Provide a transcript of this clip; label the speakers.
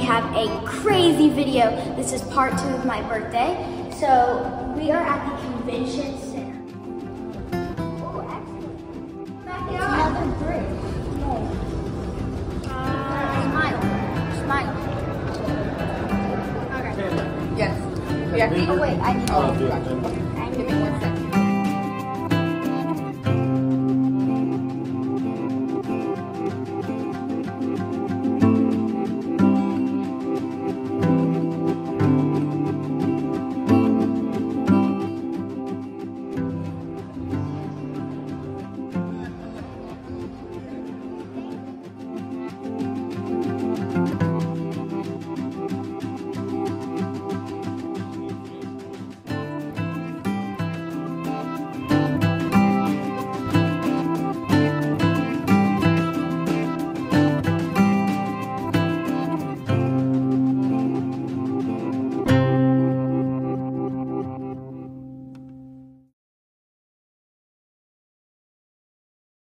Speaker 1: have a crazy video. This is part 2 of my birthday. So we are at the convention center. Oh, excellent. It's another bridge. Smile. Smile. Okay.
Speaker 2: Yes. Yeah.
Speaker 1: Oh wait, I need to.